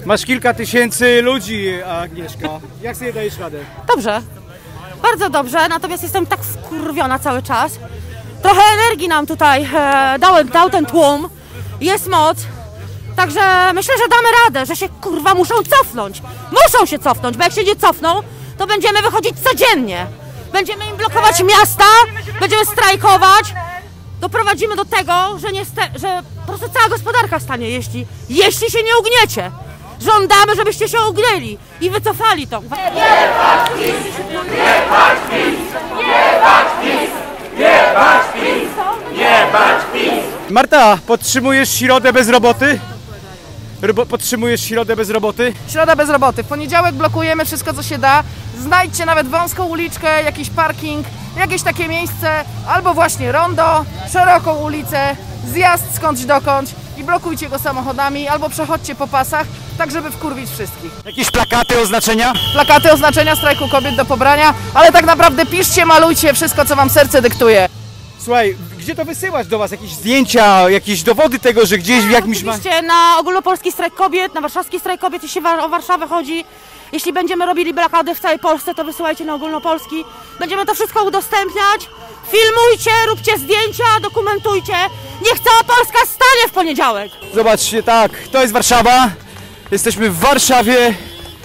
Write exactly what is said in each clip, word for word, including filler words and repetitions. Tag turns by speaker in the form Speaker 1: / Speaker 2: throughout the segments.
Speaker 1: Masz kilka tysięcy ludzi, Agnieszka. Jak sobie dajesz radę?
Speaker 2: Dobrze. Bardzo dobrze, natomiast jestem tak wkurwiona cały czas. Trochę energii nam tutaj e, dał, dał ten tłum. Jest moc. Także myślę, że damy radę, że się kurwa muszą cofnąć. Muszą się cofnąć, bo jak się nie cofną, to będziemy wychodzić codziennie. Będziemy im blokować miasta, będziemy strajkować. Doprowadzimy do tego, że, nie że po prostu cała gospodarka stanie, jeśli, jeśli się nie ugniecie. Żądamy, żebyście się ugnęli i wycofali to.
Speaker 3: Nie bać PiS! Nie bać PiS! Nie bać PiS! Nie bać PiS! Nie bać PiS!
Speaker 1: Marta, podtrzymujesz środę bez roboty? Robo podtrzymujesz środę bez roboty?
Speaker 4: Środa bez roboty. W poniedziałek blokujemy wszystko, co się da. Znajdźcie nawet wąską uliczkę, jakiś parking, jakieś takie miejsce, albo właśnie rondo, szeroką ulicę, zjazd skądś dokądś i blokujcie go samochodami, albo przechodźcie po pasach, tak żeby wkurwić wszystkich.
Speaker 1: Jakieś plakaty, oznaczenia?
Speaker 4: Plakaty, oznaczenia strajku kobiet do pobrania, ale tak naprawdę piszcie, malujcie wszystko, co wam serce dyktuje.
Speaker 1: Słuchaj, gdzie to wysyłać do was? Jakieś zdjęcia, jakieś dowody tego, że gdzieś w jakimś...
Speaker 2: Oczywiście na ogólnopolski strajk kobiet, na warszawski strajk kobiet, jeśli o Warszawę chodzi. Jeśli będziemy robili blokady w całej Polsce, to wysyłajcie na ogólnopolski. Będziemy to wszystko udostępniać. Filmujcie, róbcie zdjęcia, dokumentujcie. Niech cała Polska stanie w poniedziałek.
Speaker 1: Zobaczcie, tak, to jest Warszawa. Jesteśmy w Warszawie.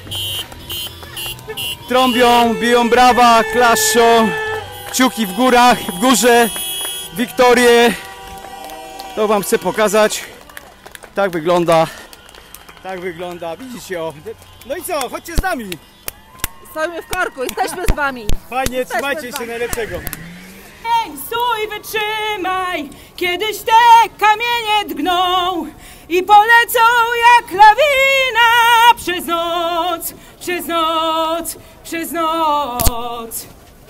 Speaker 1: Trąbią, biją brawa, klaszczą. Kciuki w górach, w górze. Wiktorię. To wam chcę pokazać. Tak wygląda. Tak wygląda. Widzicie, o. No i co? Chodźcie z nami.
Speaker 4: Stoimy w korku, jesteśmy z wami.
Speaker 1: Fajnie, trzymajcie się najlepszego.
Speaker 5: Ej, stój, wytrzymaj, kiedyś te kamienie dgną i polecą jak lawina przez noc, przez noc, przez noc.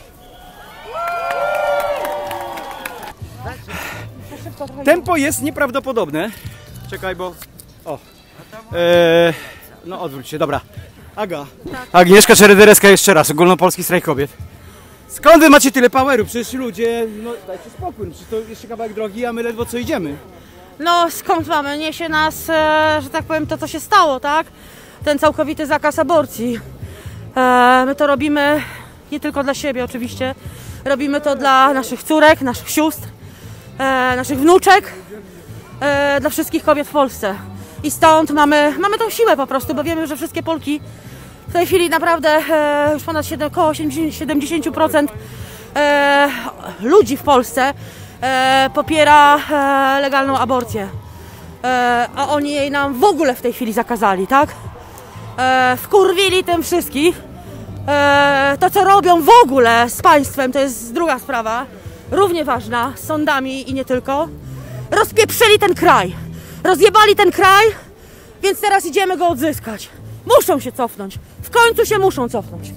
Speaker 1: Tempo jest nieprawdopodobne. Czekaj, bo... O. Eee, no odwróć się, dobra. Aga. Tak. Agnieszka Czeredereska jeszcze raz, ogólnopolski strajk kobiet. Skąd wy macie tyle poweru? Przecież ludzie, no dajcie spokój, przecież to jeszcze kawałek drogi, a my ledwo co idziemy.
Speaker 2: No skąd mamy? Niesie nas, e, że tak powiem, to co się stało, tak? Ten całkowity zakaz aborcji. E, my to robimy nie tylko dla siebie oczywiście. Robimy to dla naszych córek, naszych sióstr, e, naszych wnuczek, e, dla wszystkich kobiet w Polsce. I stąd mamy, mamy tą siłę po prostu, bo wiemy, że wszystkie Polki w tej chwili naprawdę e, już ponad siedem, około siedemdziesiąt procent e, ludzi w Polsce e, popiera e, legalną aborcję. E, a oni jej nam w ogóle w tej chwili zakazali, tak? E, wkurwili tym wszystkich. E, to, co robią w ogóle z państwem, to jest druga sprawa, równie ważna, z sądami i nie tylko. Rozpieprzyli ten kraj. Rozjebali ten kraj, więc teraz idziemy go odzyskać. Muszą się cofnąć. W końcu się muszą cofnąć.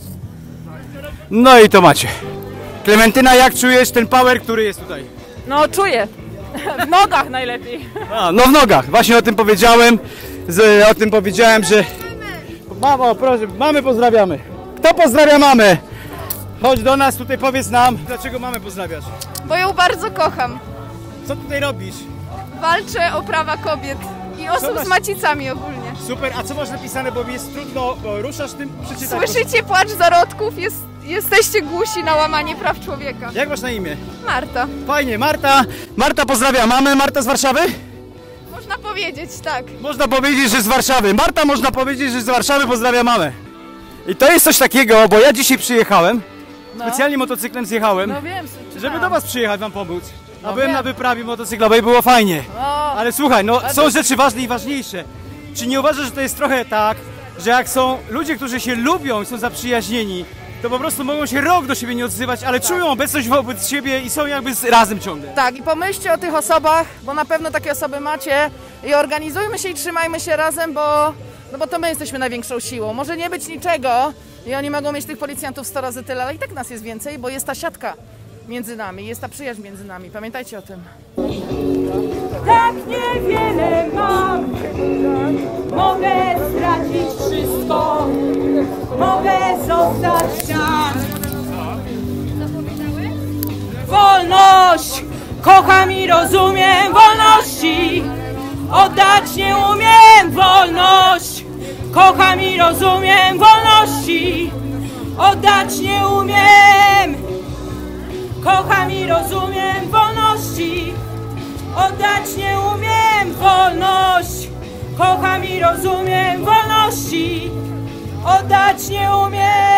Speaker 1: No i to macie. Klementyna, jak czujesz ten power, który jest tutaj?
Speaker 4: No czuję. W nogach najlepiej.
Speaker 1: A, no w nogach. Właśnie o tym powiedziałem. Z, o tym powiedziałem, że... Mamo, proszę, mamy pozdrawiamy. Kto pozdrawia mamę? Chodź do nas tutaj, powiedz nam, dlaczego mamę pozdrawiasz?
Speaker 6: Bo ją bardzo kocham.
Speaker 1: Co tutaj robisz?
Speaker 6: Walczę o prawa kobiet i osób
Speaker 1: masz-
Speaker 6: z macicami ogólnie.
Speaker 1: Super, a co masz napisane, bo mi jest trudno, bo ruszasz tym, przeczytać.
Speaker 6: Słyszycie płacz zarodków? Jest, jesteście głusi na łamanie praw człowieka.
Speaker 1: Jak masz na imię?
Speaker 6: Marta.
Speaker 1: Fajnie, Marta. Marta pozdrawia mamę, Marta z Warszawy?
Speaker 6: Można powiedzieć, tak.
Speaker 1: Można powiedzieć, że z Warszawy. Marta, można powiedzieć, że z Warszawy pozdrawia mamę. I to jest coś takiego, bo ja dzisiaj przyjechałem,
Speaker 4: No.
Speaker 1: specjalnie motocyklem zjechałem,
Speaker 4: No wiem,
Speaker 1: żeby do was przyjechać, wam pomóc. A
Speaker 4: No
Speaker 1: byłem
Speaker 4: wiem.
Speaker 1: na wyprawie motocyklowej i było fajnie.
Speaker 4: No.
Speaker 1: Ale słuchaj, no
Speaker 4: Ale
Speaker 1: są
Speaker 4: to-
Speaker 1: rzeczy ważne i ważniejsze. Czy nie uważasz, że to jest trochę tak, że jak są ludzie, którzy się lubią i są zaprzyjaźnieni, to po prostu mogą się rok do siebie nie odzywać, ale czują obecność wobec siebie i są jakby z- razem ciągle.
Speaker 4: Tak, i pomyślcie o tych osobach, bo na pewno takie osoby macie i organizujmy się i trzymajmy się razem, bo, no bo to my jesteśmy największą siłą. Może nie być niczego i oni mogą mieć tych policjantów sto razy tyle, ale i tak nas jest więcej, bo jest ta siatka między nami, jest ta przyjaźń między nami. Pamiętajcie o tym.
Speaker 5: Tak niewiele mam, mogę stracić wszystko, mogę zostać sam. Wolność, kocham i rozumiem wolności, oddać nie umiem wolność, kocham i rozumiem wolności, oddać nie umiem. Kocham i rozumiem wolności, oddać nie umiem. Wolność, kocham i rozumiem wolności, oddać nie umiem.